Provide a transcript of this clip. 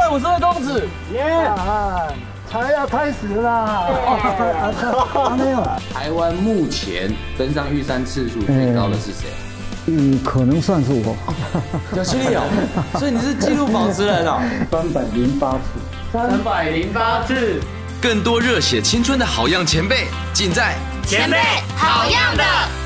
350位公尺， 耶！才要开始啦！没有。 台湾目前登上玉山次数最高的是谁？ 可能算是我。 有犀利哦，所以你是纪录保持人哦。 308 次。 308次。 更多热血青春的好样前辈，尽在前辈好样的。